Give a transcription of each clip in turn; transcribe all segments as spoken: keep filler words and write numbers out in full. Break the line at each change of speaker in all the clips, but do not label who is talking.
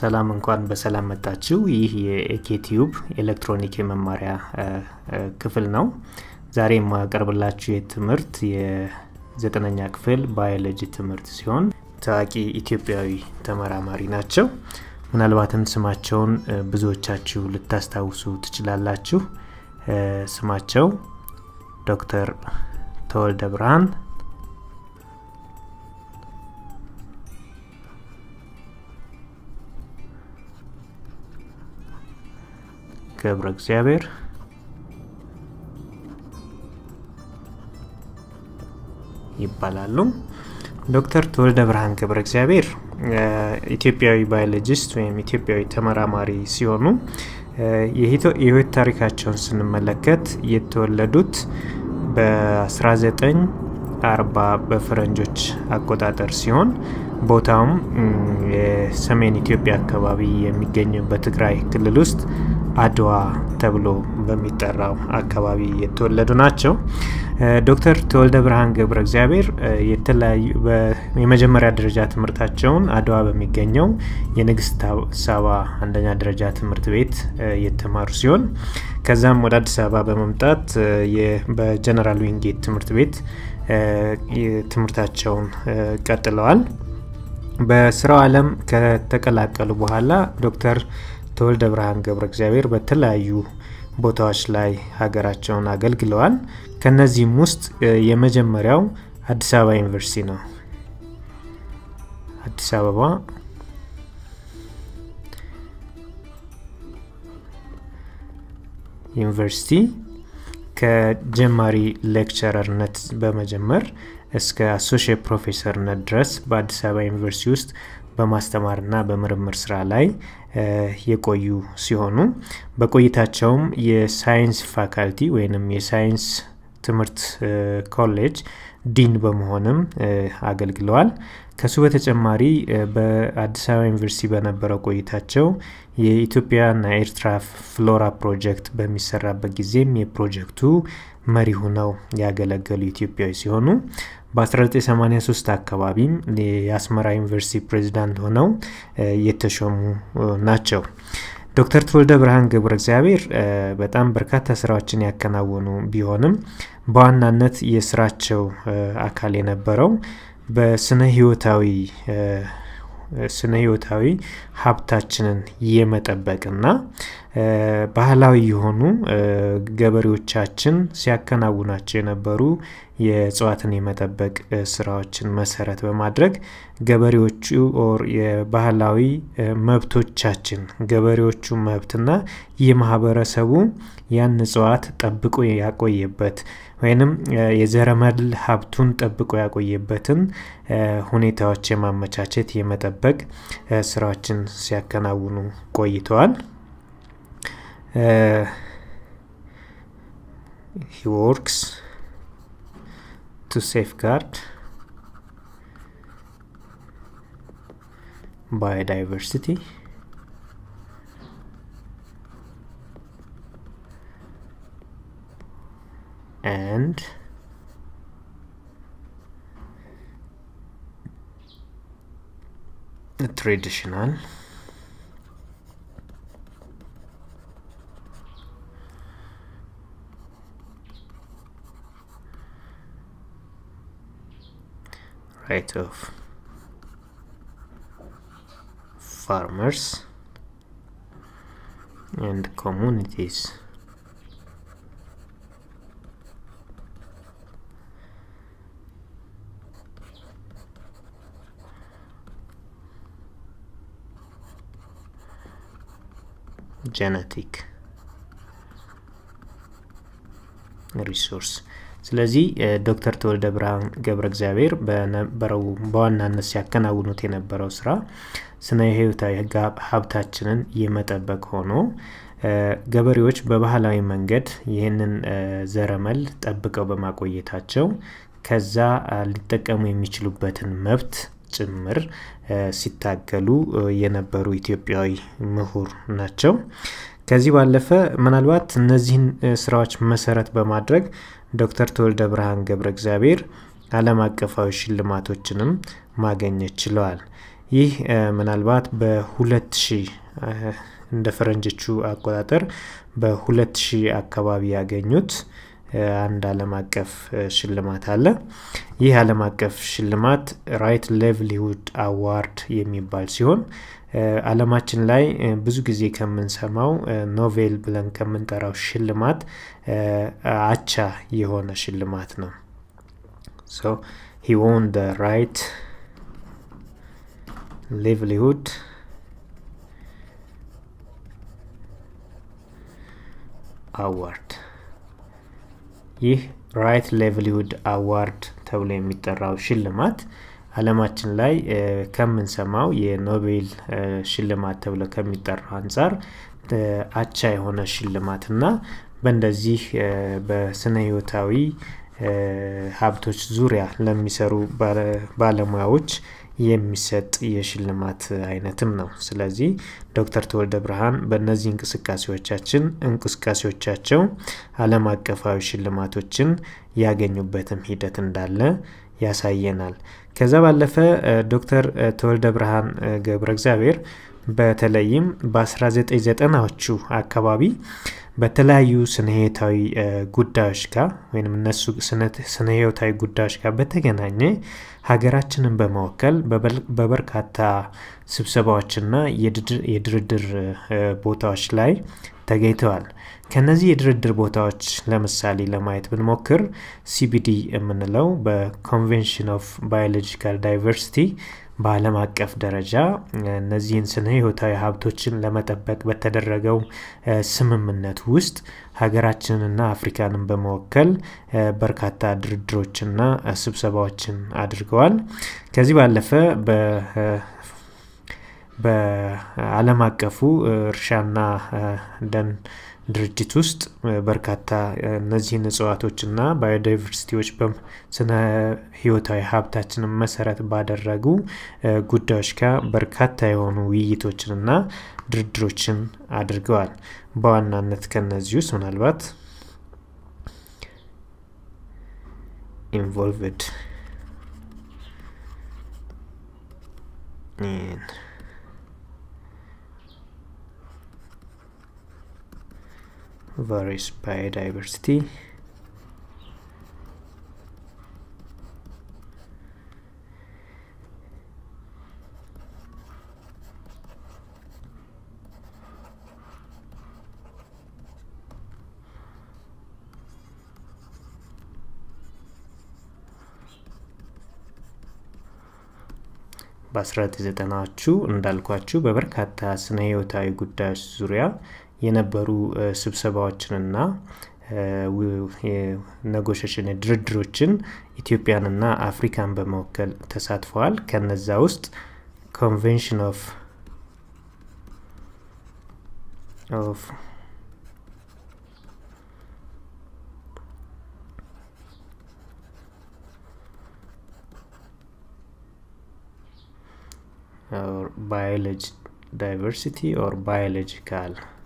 ሰላም እንኳን በሰላም መጣችሁ ይህ የኤኬቲዩብ ኤሌክትሮኒክ የመማሪያ ክፍል ነው ዛሬ ማቀርብላችሁ የትምህርት የዘጠነኛ ክፍል ባዮሎጂ ትምህርት ሲሆን ታዋቂ ኢትዮጵያዊ ተመራማሪ ናቸው ምናልባትም ስማቸውን ብዙዎቻችሁ ልታስታውሱ ትችላላችሁ ስማቸው ዶክተር ተወልደ ብርሃን ገብረ እግዚአብሔር ይባላሉ ዶክተር ተወልደ ብርሃን ገብረ እግዚአብሔር ኢትዮጵያዊ ባዮሎጂስት ወይም ኢትዮጵያዊ ተመራማሪ ሲሆኑ የህይወት ታሪካቸውን ስንመለከት የተወለዱት በ1940 በፈረንጆች አቆጣጠር ሲሆን ቦታውም የሰሜን ኢትዮጵያ አካባቢ የሚገኘው በትግራይ ክልል ውስጥ አድዋ ተብሎ በሚጠራው አካባቢ የተወለዱ ናቸው ዶክተር ተወልደ ብርሃን ገብረ እግዚአብሔር የተለያዩ የመጀመሪያ ደረጃ ትምህርታቸውን አድዋ በሚገኘው የንግስት ሳባ አንደኛ ደረጃ ትምህርት ቤት የተማሩ ሲሆን ከዛም ወደ አዲስ አበባ በመምጣት በጀነራል ዊንጌት ትምህርት ቤት ትምህርታቸውን ቀጥለዋል በስራው ዓለም ከተቀላቀሉ በኋላ ዶክተር ተወልደ ብርሃን ገብረ እግዚአብሔር በተለያዩ ቦታዎች ላይ ሀገራቸውን አገልግለዋል ከነዚህም ውስጥ የመጀመሪያው አዲስ አበባ ዩኒቨርሲቲ ነው አዲስ አበባ ዩኒቨርሲቲ ከጀማሪ ሌክቸረርነት በመጀመር እስከ አሶሺየት ፕሮፌሰርነት ድረስ በአዲስ አበባ ዩኒቨርሲቲ ውስጥ በማስተማርና በምርምር ስራ ላይ የቆዩ ሲሆኑ በቆይታቸውም የሳይንስ ፋካልቲ ወይንም የሳይንስ ትምህርት ኮሌጅ ዲን በመሆንም አገልግለዋል ከሱ በተጨማሪ በአዲስ አበባ ዩኒቨርሲቲ በነበረው ቆይታቸው የኢትዮጵያና ኤርትራ ፍሎራ ፕሮጀክት በሚሰራበት ጊዜም የፕሮጀክቱ መሪ ሆነው ያገለገሉ ኢትዮጵያዊ ሲሆኑ በ1983 አካባቢም የአስመራ ዩኒቨርሲቲ ፕሬዝዳንት ሆነው የተሾሙ ናቸው ዶክተር ተወልደ ብርሃን ገብረ እግዚአብሔር በጣም በርካታ ስራዎችን ያከናወኑ ቢሆንም በዋናነት የስራቸው አካል የነበረው በስነ ህይወታዊ ስነ ህይወታዊ ሀብታችንን የመጠበቅና ባህላዊ የሆኑ ገበሬዎቻችን ሲያከናውናቸው የነበሩ የጽዋትን የመጠበቅ ስራዎችን መሰረት በማድረግ ገበሬዎቹ ኦር የባህላዊ መብቶቻችን ገበሬዎቹ መብትና የማህበረሰቡ ያን ጽዋት ጠብቆ ያቆየበት ወይንም የዘረመል ሀብቱን ጠብቆ ያቆየበትን ሁኔታዎች የማመቻቸት የመጠበቅ ስራዎችን ሲያከናውኑ ቆይተዋል he works to safeguard biodiversity and the traditional right of farmers and communities genetic resource ስለዚህ ዶክተር ተወልደ ብርሃን ገብረ እግዚአብሔር በነበረው በዋናነት ሲያከናውኑት የነበረው ስራ ስነ ህይወታዊ ሀብታችንን የመጠበቅ ሆኖ ገበሬዎች በባህላዊ መንገድ ይህንን ዘረመል ጠብቀው በማቆየታቸው ከዛ ሊጠቀሙ የሚችሉበትን መብት ጭምር ሲታገሉ የነበሩ ኢትዮጵያዊ ምሁር ናቸው ከዚህ ባለፈ ምናልባት እነዚህን ስራዎች መሰረት በማድረግ ዶክተር ተወልደ ብርሃን ገብረ እግዚአብሔር ዓለም አቀፋዊ ሽልማቶችንም ማግኘት ችለዋል ይህ ምናልባት በ2000 እንደ ፈረንጆቹ አቆጣጠር በ2000 አካባቢ ያገኙት አንድ ዓለም አቀፍ ሽልማት አለ። ይህ ዓለም አቀፍ ሽልማት ራይት ላይቭሊሁድ አዋርድ የሚባል ሲሆን ዓለማችን ላይ ብዙ ጊዜ ከምንሰማው ኖቤል ብለን ከምንጠራው ሽልማት አቻ የሆነ ሽልማት ነው። So he won the right livelihood award. ይህ ራይት ላይቭሊሁድ አዋርድ ተብሎ የሚጠራው ሽልማት ዓለማችን ላይ ከምንሰማው የኖቤል ሽልማት ተብሎ ከሚጠራው አንፃር አቻ የሆነ ሽልማትና በእንደዚህ በስነ ህይወታዊ ሀብቶች ዙሪያ ለሚሰሩ ባለሙያዎች የሚሰጥ የሽልማት አይነትም ነው። ስለዚህ ዶክተር ተወልደ ብርሃን በእነዚህ እንቅስቃሴዎቻችን እንቅስቃሴዎቻቸው ዓለም አቀፋዊ ሽልማቶችን ያገኙበትም ሂደት እንዳለ ያሳየናል። ከዛ ባለፈ ዶክተር ተወልደ ብርሃን ገብረ እግዚአብሔር በተለይም በ1990ዎቹ አካባቢ በተለያዩ ስነህይወታዊ ጉዳዮች ጋር ወይንም እነሱ ስነህይወታዊ ጉዳዮች ጋር በተገናኘ ሀገራችንን በመወከል በበርካታ ስብሰባዎችና የድርድር ቦታዎች ላይ ተገኝተዋል። ከነዚህ የድርድር ቦታዎች ለምሳሌ ለማየት ብንሞክር ሲቢዲ የምንለው በኮንቬንሽን ኦፍ ባዮሎጂካል ዳይቨርሲቲ በዓለም አቀፍ ደረጃ እነዚህን ስነ ህይወታዊ ሀብቶችን ለመጠበቅ በተደረገው ስምምነት ውስጥ ሀገራችንንና አፍሪካንን በመወከል በርካታ ድርድሮችና ስብሰባዎችን አድርገዋል። ከዚህ ባለፈ በ በዓለም አቀፉ እርሻና ደን ድርጅት ውስጥ በርካታ እነዚህን እጽዋቶችና ባዮዳይቨርሲቲዎች በስነ ህይወታዊ ሀብታችንን መሰረት ባደረጉ ጉዳዮች ጋር በርካታ የሆኑ ውይይቶችንና ድርድሮችን አድርገዋል። በዋናነት ከነዚህ ውስጥ ምናልባት involved in various biodiversity በ1990ዎቹ እንዳልኳችሁ በበርካታ ስነ ህይወታዊ ጉዳዮች ዙሪያ የነበሩ ስብሰባዎችንና የኔጎሽዬሽን ድርድሮችን ኢትዮጵያንና አፍሪካን በመወከል ተሳትፈዋል። ከነዛ ውስጥ ኮንቬንሽን ኦፍ ኦፍ or biology diversity or biological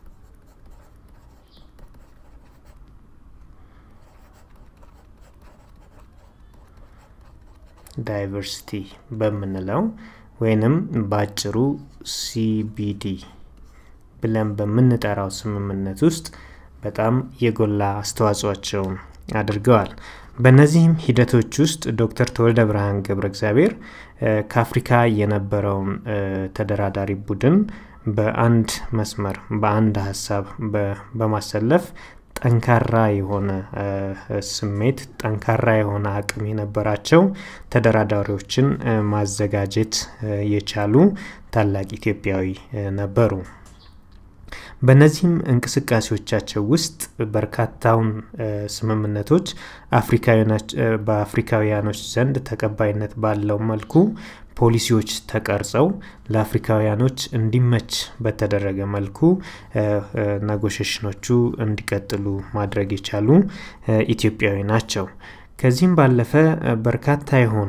diversity በመንለው ወይንም ባጭሩ ሲቢዲ ብለን በመንጠራው ስምምነት ውስጥ በጣም የጎላ አስተዋጽኦአቸውን አድርገዋል። በእነዚህም ሂደቶች ውስጥ ዶክተር ተወልደ ብርሃን ገብረ እግዚአብሔር ከአፍሪካ የነበረውን ተደራዳሪ ቡድን በአንድ መስመር በአንድ ሐሳብ በማሰለፍ ጠንካራ የሆነ ስሜት ጠንካራ የሆነ አቅም የነበራቸው ተደራዳሪዎችን ማዘጋጀት የቻሉ ታላቅ ኢትዮጵያዊ ነበሩ። በነዚህም እንቅስቃሴዎቻቸው ውስጥ በርካታውን ስምምነቶች አፍሪካውያኖች በአፍሪካውያኖች ዘንድ ተቀባይነት ባለው መልኩ ፖሊሲዎች ተቀርጸው ለአፍሪካውያኖች እንዲመች በተደረገ መልኩ ኔጎሽዬሽኖቹ እንዲቀጥሉ ማድረግ የቻሉ ኢትዮጵያዊ ናቸው። ከዚህም ባለፈ በርካታ የሆኑ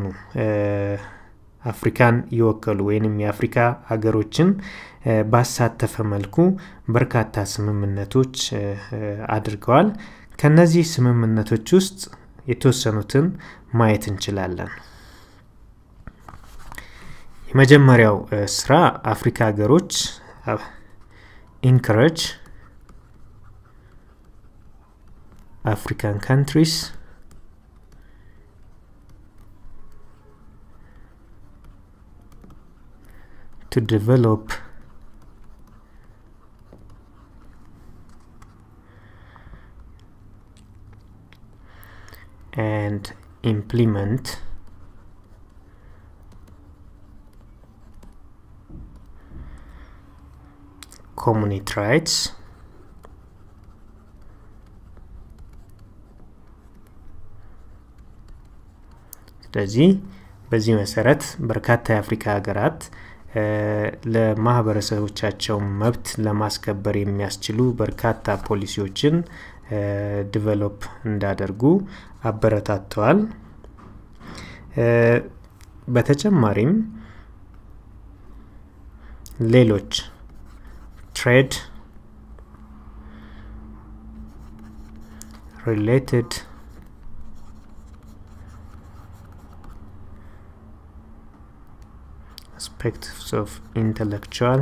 አፍሪካን ይወከሉ ወይንም የአፍሪካ ሀገሮችን ባሳተፈ መልኩ በርካታ ስምምነቶች አድርገዋል። ከነዚህ ስምምነቶች ውስጥ የተወሰኑትን ማየት እንችላለን። የመጀመሪያው ስራ አፍሪካ ሀገሮች encourage African countries to develop and implement community rights ስለዚህ በዚህ መሰረት በርካታ የአፍሪካ ሀገራት ለማህበረሰቦቻቸው መብት ለማስከበር የሚያስችሉ በርካታ ፖሊሲዎችን ዲቨሎፕ እንዳደርጉ አበረታተዋል በተጨማሪም ሌሎች trade related aspects of intellectual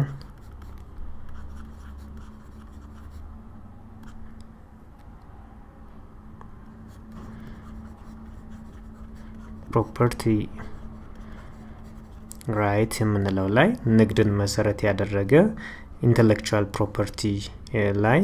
property right የምንለው ላይ ንግድን መሰረት ያደረገ intellectual property ላይ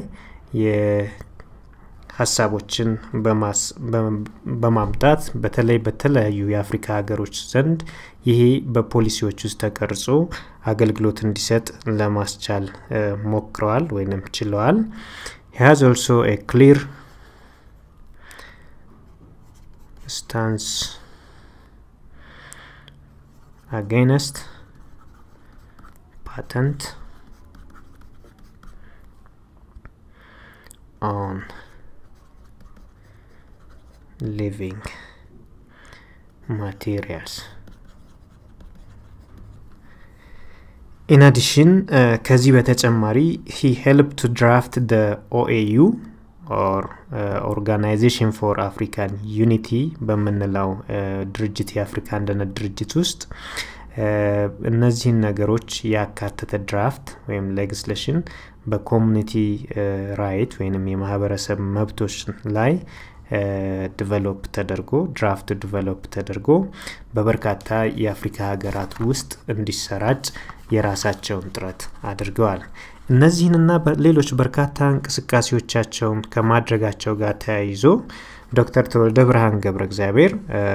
የሐሳቦችን በማስ በማምጣት በተለይ በተለያዩ የአፍሪካ ሀገሮች ዘንድ ይሄ በፖሊሲዎች ውስጥ ተቀርጾ አገልግሎት እንዲሰጥ ለማስቻል ሞክረዋል ወይንም ችለዋል he has also a clear stance against patent on living materials in addition uh, ከዚህ በተጨማሪ he helped to draft the O A U or uh, Organization for African Unity በመንላው ድርጅት የአፍሪካ አንድነት ድርጅት ውስጥ እነዚህን ነገሮች ያካተተ ድራፍት ወይም ሌጅስሌሽን በኮሚኒቲ ራይት ወይንም የማህበረሰብ መብቶች ላይ ዲቨሎፕ ተደርጎ ድራፍት ዲቨሎፕ ተደርጎ በበርካታ የአፍሪካ ሀገራት ውስጥ እንዲሰራጭ የራሳቸውን ጥረት አድርገዋል እነዚህንና ሌሎች በርካታ እንቅስቃሴዎቻቸውን ከማድረጋቸው ጋር ተያይዞ ዶክተር ተወልደ ብርሃን ገብረ እግዚአብሔር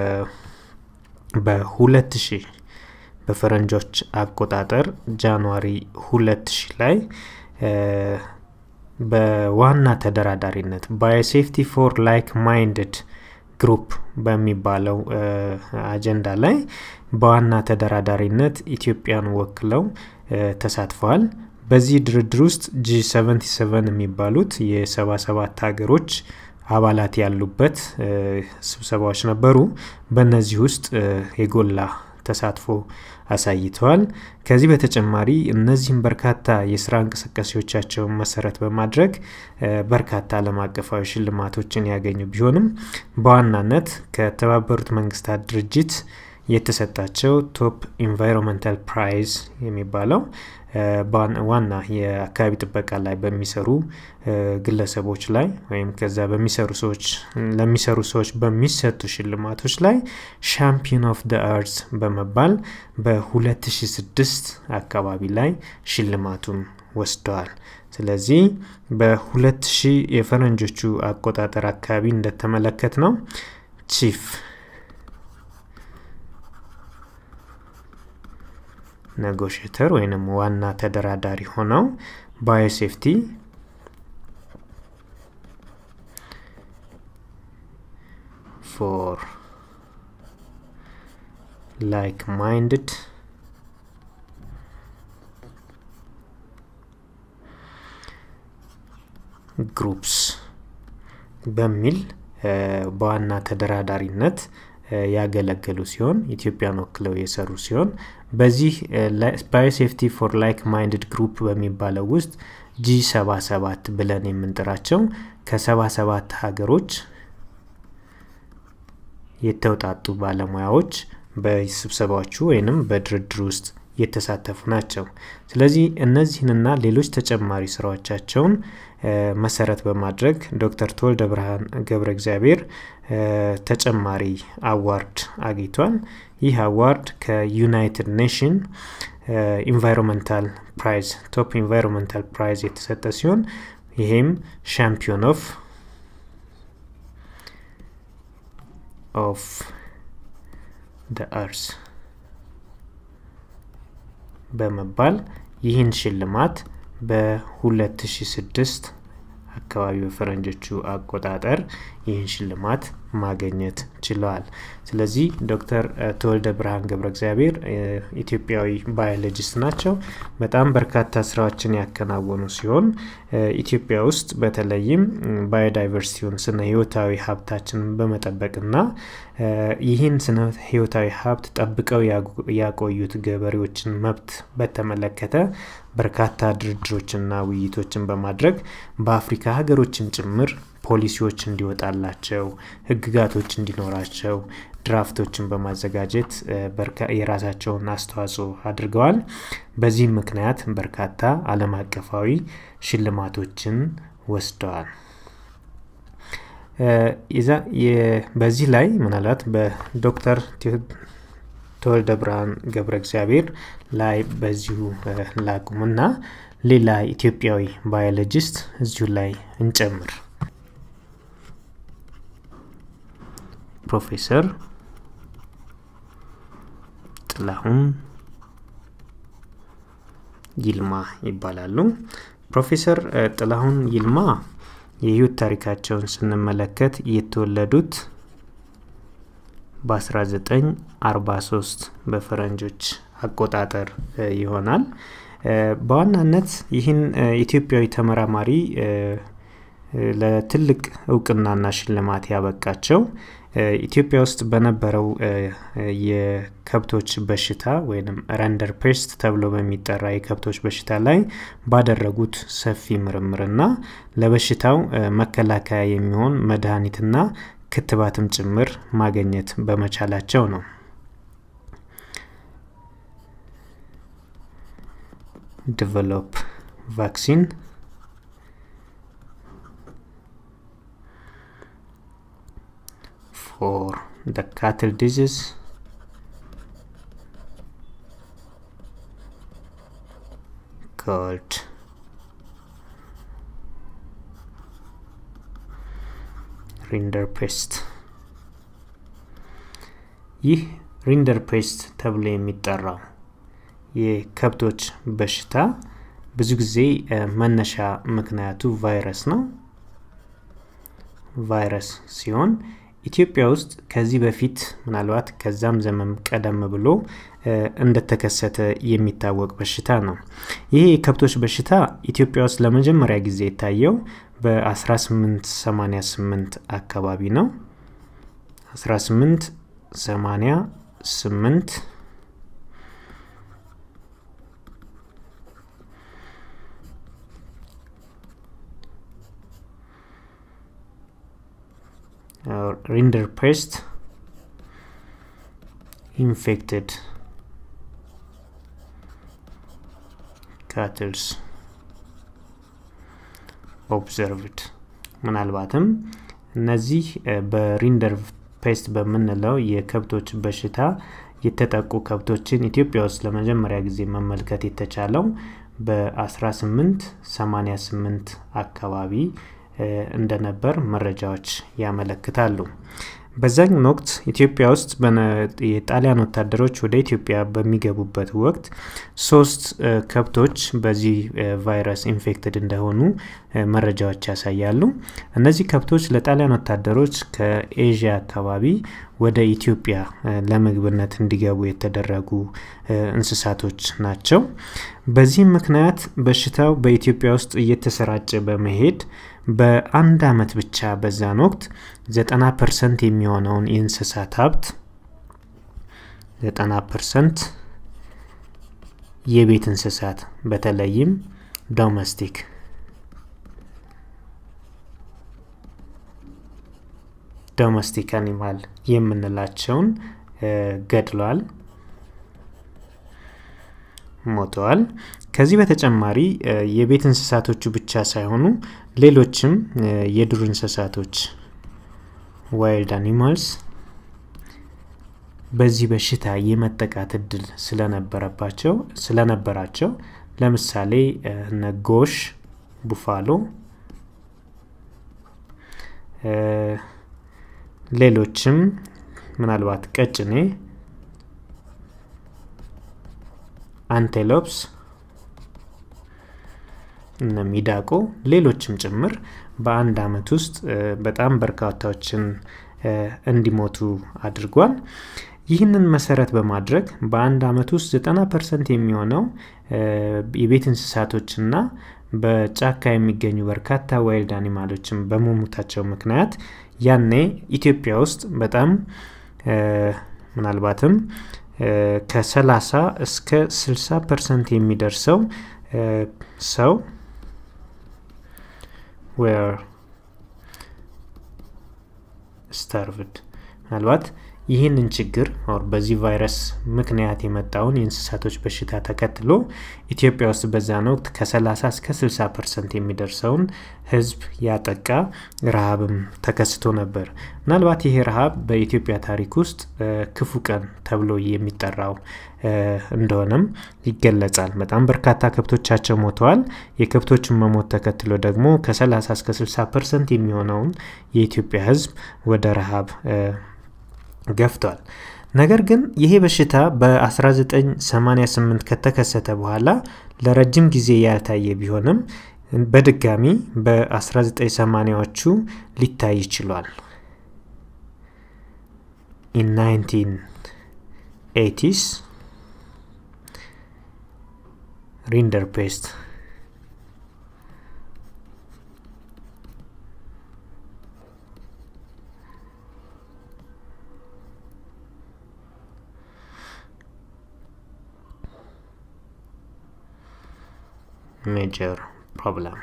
በ2000 በፈረንጆች አቆጣጠር ጃንዋሪ ሁለት ሺህ ላይ በዋና ተደራዳሪነት ባዮሴፍቲ ፎር ላይክ ማይንድድ ግሩፕ በሚባለው አጀንዳ ላይ በዋና ተደራዳሪነት ኢትዮጵያን ወክለው ተሳትፈዋል በዚህ ድርድር ውስጥ ጂ ሰቨንቲ ሰቨን የሚባሉት የ77 ሀገሮች አባላት ያሉበት ስብሰባዎች ነበሩ በእነዚህ ውስጥ የጎላ ተሳትፎ አሳይተዋል ከዚህ በተጨማሪ እነዚህም በርካታ የሥራ እንቅስቃሴዎቻቸውን መሰረት በማድረግ በርካታ ዓለም አቀፋዊ ሽልማቶችን ያገኙ ቢሆንም በዋናነት ከተባበሩት መንግስታት ድርጅት የተሰጣቸው ቶፕ ኢንቫይሮንመንታል ፕራይዝ የሚባለው ዋና የአካባቢ ጥበቃ ላይ በሚሰሩ ግለሰቦች ላይ ወይም ከዛ በሚሰሩ ሰዎች ለሚሰሩ ሰዎች በሚሰጡ ሽልማቶች ላይ ሻምፒዮን ኦፍ ዘ አርዝ በመባል በ2006 አካባቢ ላይ ሽልማቱን ወስደዋል ስለዚህ በ2000 የፈረንጆቹ አቆጣጠር አካባቢ እንደተመለከተው ቺፍ negotiator ወይንም ዋና ተደራዳሪ ሆነው ባዮሴፍቲ for like-minded groups በሚል በዋና ተደራዳሪነት ያገለገሉ ሲሆን ኢትዮጵያን ወክለው የሰሩ ሲሆን በዚህ ባዮሴፍቲ ፎር ላይክ ማይንድድ ግሩፕ በሚባለው ውስጥ ጂ ሰባ ሰባት ብለን የምንጠራቸው ከ77 ሀገሮች የተውጣጡ ባለሙያዎች በስብሰባዎቹ ወይንም በድርድር ውስጥ የተሳተፉ ናቸው። ስለዚህ እነዚህንና ሌሎች ተጨማሪ ስራዎቻቸውን መሰረት በማድረግ ዶክተር ተወልደ ብርሃን ገብረ እግዚአብሔር ተጨማሪ አዋርድ አግኝቷል። ይህ አዋርድ ከዩናይትድ ኔሽን ኢንቫይሮንመንታል ፕራይዝ ቶፕ ኢንቫይሮንመንታል ፕራይዝ የተሰጠ ሲሆን ይሄም ሻምፒዮን ኦፍ ኦፍ the earth በመባል ይህን ሽልማት በ2006 አካባቢ በፈረንጆቹ አቆጣጠር ይህን ሽልማት ማግኘት ችለዋል። ስለዚህ ዶክተር ተወልደ ብርሃን ገብረ እግዚአብሔር ኢትዮጵያዊ ባዮሎጂስት ናቸው። በጣም በርካታ ስራዎችን ያከናወኑ ሲሆን ኢትዮጵያ ውስጥ በተለይም ባዮዳይቨርሲቲውን ስነ ህይወታዊ ሀብታችንን በመጠበቅና ይህን ስነ ህይወታዊ ሀብት ጠብቀው ያቆዩት ገበሬዎችን መብት በተመለከተ በርካታ ድርድሮችና ውይይቶችን በማድረግ በአፍሪካ ሀገሮችን ጭምር ፖሊሲዎች እንዲወጣላቸው ህግጋቶች እንዲኖራቸው ድራፍቶችን በማዘጋጀት የራሳቸውን አስተዋጽኦ አድርገዋል። በዚህ ምክንያት በርካታ ዓለም አቀፋዊ ሽልማቶችን ወስደዋል። ኢዛ በዚህ ላይ ምናልባት በዶክተር ተወልደ ብርሃን ገብረ እግዚአብሔር ላይ በዚሁ ላቁምና ሌላ ኢትዮጵያዊ ባዮሎጂስት እዚሁ ላይ እንጨምር። ፕሮፌሰር ጥላሁን ይልማ ይባላሉ። ፕሮፌሰር ጥላሁን ይልማ የህይወት ታሪካቸውን ስንመለከት የተወለዱት በ1943 በፈረንጆች አቆጣጠር ይሆናል። በዋናነት ይህን ኢትዮጵያዊ ተመራማሪ ለትልቅ እውቅናና ሽልማት ያበቃቸው ኢትዮጵያ ውስጥ በነበረው የከብቶች በሽታ ወይንም ረንደር ፔስት ተብሎ በሚጠራ የከብቶች በሽታ ላይ ባደረጉት ሰፊ ምርምርና ለበሽታው መከላከያ የሚሆን መድኃኒትና ክትባትም ጭምር ማግኘት በመቻላቸው ነው። develop vaccine for the cattle disease called rinderpest። ይህ ሪንደርፔስት ተብሎ የሚጠራው የከብቶች በሽታ ብዙ ጊዜ መነሻ ምክንያቱ ቫይረስ ነው። ቫይረስ ሲሆን ኢትዮጵያ ውስጥ ከዚህ በፊት ምናልባት ከዛም ዘመን ቀደም ብሎ እንደተከሰተ የሚታወቅ በሽታ ነው። ይሄ የከብቶች በሽታ ኢትዮጵያ ውስጥ ለመጀመሪያ ጊዜ የታየው በ1888 አካባቢ ነው። አስራ ስምንት ሰማንያ ስምንት Uh, rinderpest infected cattle observed። ምናልባትም እነዚህ በሪንደርፔስት በመንለው የከብቶች በሽታ የተጠቁ ከብቶችን ኢትዮጵያ ውስጥ ለመጀመሪያ ጊዜ መመልከት የተቻለው በ1888 አካባቢ እንደነበር መረጃዎች ያመለክታሉ። በዛን ወቅት ኢትዮጵያ ውስጥ የጣሊያን ወታደሮች ወደ ኢትዮጵያ በሚገቡበት ወቅት ሶስት ከብቶች በዚህ ቫይረስ ኢንፌክትድ እንደሆኑ መረጃዎች ያሳያሉ። እነዚህ ከብቶች ለጣሊያን ወታደሮች ከኤዥያ አካባቢ ወደ ኢትዮጵያ ለምግብነት እንዲገቡ የተደረጉ እንስሳቶች ናቸው። በዚህ ምክንያት በሽታው በኢትዮጵያ ውስጥ እየተሰራጨ በመሄድ በአንድ አመት ብቻ በዛን ወቅት ዘጠና ፐርሰንት የሚሆነውን የእንስሳት ሀብት ዘጠና ፐርሰንት የቤት እንስሳት በተለይም ዶሜስቲክ ዶሜስቲክ አኒማል የምንላቸውን ገድሏል። ሞተዋል። ከዚህ በተጨማሪ የቤት እንስሳቶቹ ብቻ ሳይሆኑ ሌሎችም የዱር እንስሳቶች ዋይልድ አኒማልስ በዚህ በሽታ የመጠቃት እድል ስለነበረባቸው ስለነበራቸው ለምሳሌ እነ ጎሽ ቡፋሎ ሌሎችም ምናልባት ቀጭኔ አንቴሎፕስ እና ሚዳቆ ሌሎችም ጭምር በአንድ አመት ውስጥ በጣም በርካታዎችን እንዲሞቱ አድርጓል። ይህንን መሰረት በማድረግ በአንድ አመት ውስጥ ዘጠና ፐርሰንት የሚሆነው የቤት እንስሳቶችና በጫካ የሚገኙ በርካታ ዋይልድ አኒማሎችን በመሞታቸው ምክንያት ያኔ ኢትዮጵያ ውስጥ በጣም ምናልባትም ከ30 እስከ ስልሳ ፐርሰንት የሚደርሰው ሰው were starved ምናልባት ይህንን ችግር or በዚህ ቫይረስ ምክንያት የመጣውን የእንስሳቶች በሽታ ተከትሎ ኢትዮጵያ ውስጥ በዛን ወቅት ከ30 እስከ ስልሳ ፐርሰንት የሚደርሰውን ህዝብ ያጠቃ ረሃብም ተከስቶ ነበር። ምናልባት ይሄ ረሃብ በኢትዮጵያ ታሪክ ውስጥ ክፉ ቀን ተብሎ የሚጠራው እንደሆነም ይገለጻል። በጣም በርካታ ከብቶቻቸው ሞተዋል። የከብቶችን መሞት ተከትሎ ደግሞ ከ30 እስከ ስልሳ ፐርሰንት የሚሆነውን የኢትዮጵያ ህዝብ ወደ ረሃብ ገፍቷል። ነገር ግን ይሄ በሽታ በ1988 ከተከሰተ በኋላ ለረጅም ጊዜ ያልታየ ቢሆንም በድጋሚ በ1980ዎቹ ሊታይ ይችላል። in nineteen eighties rinderpest major problem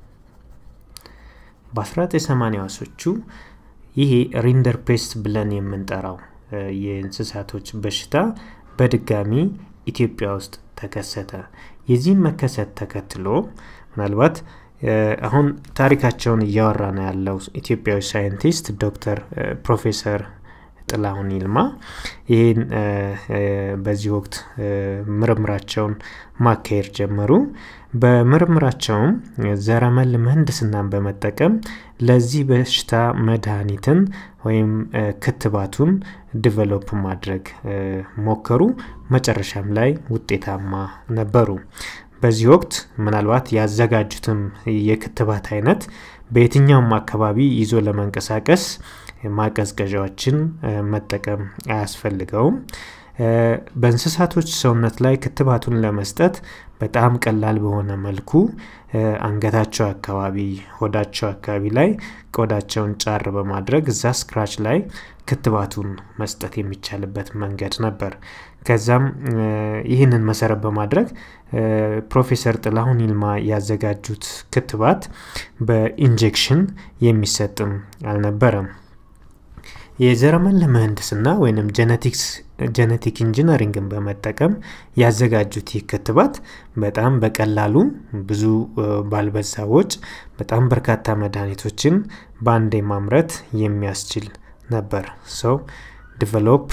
በ1980ዎቹ ይሄ ሪንደርፔስት ብለን የምንጠራው የእንስሳቶች በሽታ በድጋሚ ኢትዮጵያ ውስጥ ተከሰተ። የዚህ መከሰት ተከትሎ ምናልባት አሁን ታሪካቸውን እያወራና ያለው ኢትዮጵያዊ ሳይንቲስት ዶክተር ፕሮፌሰር ጥላሁን ይልማ ይሄን በዚህ ወቅት ምርምራቸውን ማካሄድ ጀመሩ። በምርምራቸው ዘረመል ምህንድስናን በመጠቀም ለዚህ በሽታ መድኃኒትን ወይም ክትባቱን ዲቨሎፕ ማድረግ ሞከሩ። መጨረሻም ላይ ውጤታማ ነበሩ። በዚህ ወቅት ምናልባት ያዘጋጁትም የክትባት አይነት በየትኛውም አካባቢ ይዞ ለመንቀሳቀስ ማቀዝቀዣዎችን መጠቀም አያስፈልገውም። በእንስሳቶች ሰውነት ላይ ክትባቱን ለመስጠት በጣም ቀላል በሆነ መልኩ አንገታቸው አካባቢ ሆዳቸው አካባቢ ላይ ቆዳቸውን ጫር በማድረግ እዛ ስክራች ላይ ክትባቱን መስጠት የሚቻልበት መንገድ ነበር። ከዛም ይህንን መሰረት በማድረግ ፕሮፌሰር ጥላሁን ይልማ ያዘጋጁት ክትባት በኢንጀክሽን የሚሰጥም አልነበረም። የዘረመል ምህንድስና ወይንም ጄኔቲክስ ጄኔቲክ ኢንጂነሪንግን በመጠቀም ያዘጋጁት ክትባት በጣም በቀላሉ ብዙ ባልበዛዎች በጣም በርካታ መድኃኒቶችን በአንዴ ማምረት የሚያስችል ነበር። so develop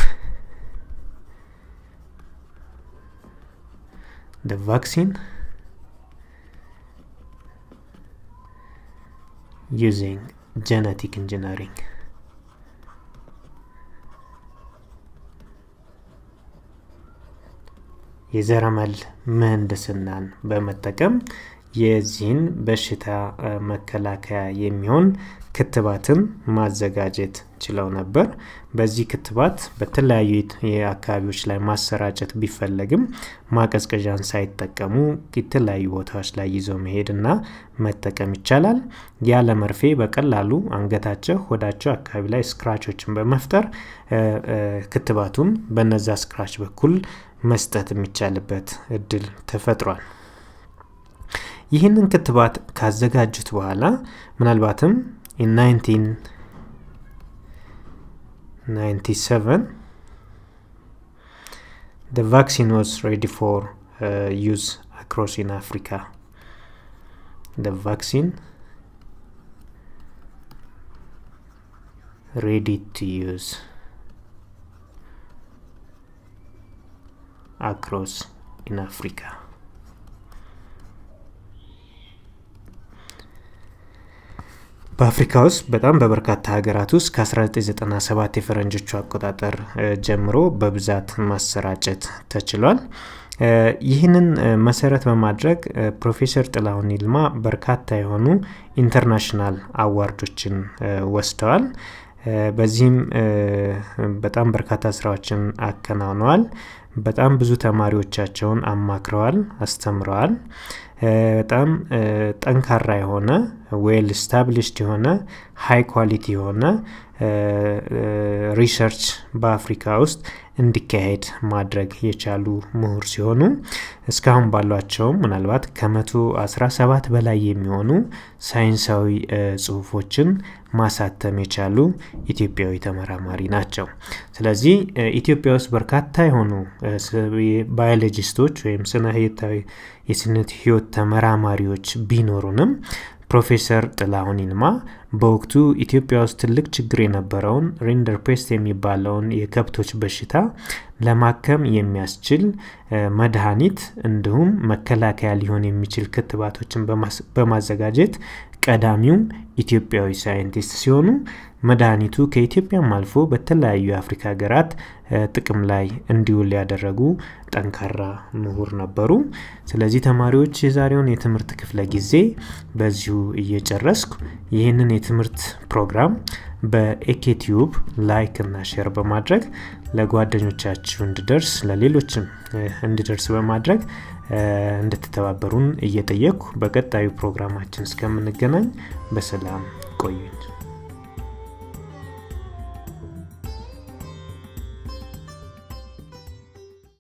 the vaccine using genetic engineering. የዘረመል ምህንድስናን በመጠቀም የዚህን በሽታ መከላከያ የሚሆን ክትባትን ማዘጋጀት ችለው ነበር። በዚህ ክትባት በተለያዩ የአካባቢዎች ላይ ማሰራጨት ቢፈልግም ማቀዝቀዣን ሳይጠቀሙ የተለያዩ ቦታዎች ላይ ይዞ መሄድና መጠቀም ይቻላል። ያለ መርፌ በቀላሉ አንገታቸው ሆዳቸው አካባቢ ላይ ስክራቾችን በመፍጠር ክትባቱን በነዛ ስክራች በኩል መስጠት የሚቻልበት እድል ተፈጥሯል። ይህንን ክትባት ካዘጋጁት በኋላ ምናልባትም in nineteen ninety-seven the vaccine was ready for uh, use across in Africa. The vaccine ready to use across in Africa. በአፍሪካ ውስጥ በጣም በበርካታ ሀገራት ውስጥ ከ1997 የፈረንጆቹ አቆጣጠር ጀምሮ በብዛት ማሰራጨት ተችሏል። ይህንን መሰረት በማድረግ ፕሮፌሰር ጥላሁን ይልማ በርካታ የሆኑ ኢንተርናሽናል አዋርዶችን ወስደዋል። በዚህም በጣም በርካታ ስራዎችን አከናውነዋል። በጣም ብዙ ተማሪዎቻቸውን አማክረዋል፣ አስተምረዋል። በጣም ጠንካራ የሆነ ዌል ስታብሊሽድ የሆነ ሃይ ኳሊቲ የሆነ ሪሰርች በአፍሪካ ውስጥ እንዲካሄድ ማድረግ የቻሉ ምሁር ሲሆኑ እስካሁን ባሏቸው ምናልባት ከ117 በላይ የሚሆኑ ሳይንሳዊ ጽሁፎችን ማሳተም የቻሉ ኢትዮጵያዊ ተመራማሪ ናቸው። ስለዚህ ኢትዮጵያ ውስጥ በርካታ የሆኑ ባዮሎጂስቶች ወይም ስነ ህይወታዊ የስነ ህይወት ተመራማሪዎች ቢኖሩንም ፕሮፌሰር ጥላሁን ይልማ በወቅቱ ኢትዮጵያ ውስጥ ትልቅ ችግር የነበረውን ሪንደርፔስት የሚባለውን የከብቶች በሽታ ለማከም የሚያስችል መድኃኒት እንዲሁም መከላከያ ሊሆን የሚችል ክትባቶችን በማዘጋጀት ቀዳሚው ኢትዮጵያዊ ሳይንቲስት ሲሆኑ መድኃኒቱ ከኢትዮጵያም አልፎ በተለያዩ የአፍሪካ ሀገራት ጥቅም ላይ እንዲውል ያደረጉ ጠንካራ ምሁር ነበሩ። ስለዚህ ተማሪዎች የዛሬውን የትምህርት ክፍለ ጊዜ በዚሁ እየጨረስኩ ይህንን የትምህርት ፕሮግራም በኤኬቲዩብ ላይክ እና ሼር በማድረግ ለጓደኞቻችሁ እንዲደርስ ለሌሎችም እንዲደርስ በማድረግ እንድትተባበሩን እየጠየቅኩ በቀጣዩ ፕሮግራማችን እስከምንገናኝ በሰላም ቆዩኝ።